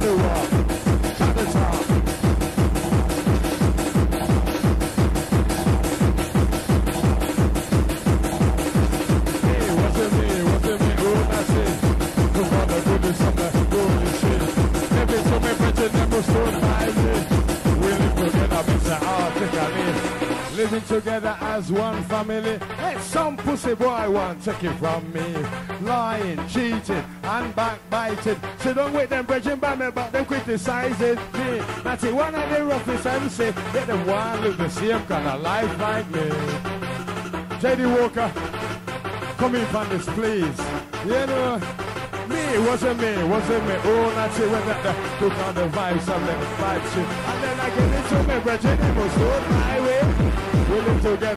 do what? At the top. Hey, what's it me? Oh, that's it. Cause all the goodness of the golden shit. Never so me brethren, never stood by me. We live together, Mr. Artically. Living together as one family. Hey, some pussy boy want to take it from me. Lying, cheating, and backbiting. So don't wait them brethren by me, but them criticizing me. That's it, one of the roughest MC. Let them want live the same kind of life like me. J.D. Walker, come in from this, please. You know, me, wasn't me. Oh, that's it, when that took on the vibes of them vibe shit. And then I get into me, brethren, they must go my way. We live together.